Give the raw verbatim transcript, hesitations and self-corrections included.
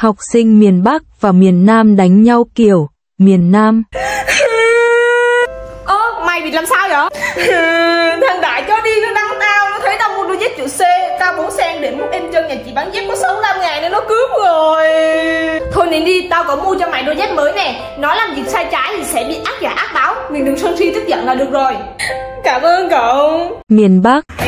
Học sinh miền Bắc và miền Nam đánh nhau kiểu miền Nam. Ơ, mày bị làm sao vậy? Thằng Đại cho đi nó đăng tao, nó thấy tao mua đôi dép chữ C, cao bốn xăng để múc in chân nhà chị bán dép có sáu mươi lăm ngàn nên nó cướp rồi. Thôi nín đi, tao có mua cho mày đôi dép mới nè. Nó làm gì sai trái thì sẽ bị ác giả ác báo. Mình đừng sân si tức giận là được rồi. Cảm ơn cậu. Miền Bắc.